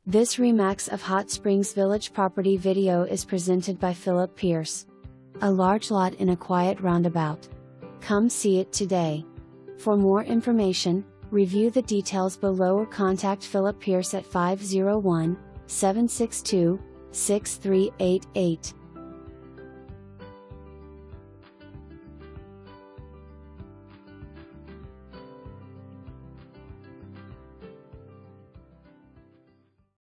This Remax of Hot Springs Village property video is presented by Phillip Pierce. A large lot in a quiet roundabout. Come see it today. For more information, review the details below or contact Phillip Pierce at 501-762-6388.